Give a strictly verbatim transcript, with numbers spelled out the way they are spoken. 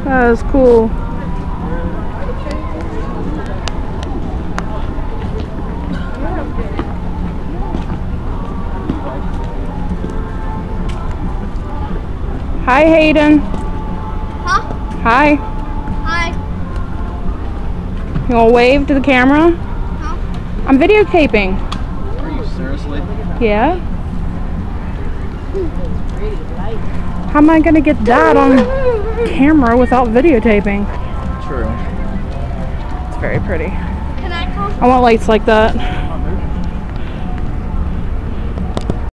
That is cool. Hi, Hayden. Huh? Hi. Hi. You want to wave to the camera? Huh? I'm videotaping. Are you seriously? Yeah. How am I going to get that on camera without videotaping? True. It's very pretty. Can I come? I want lights like that.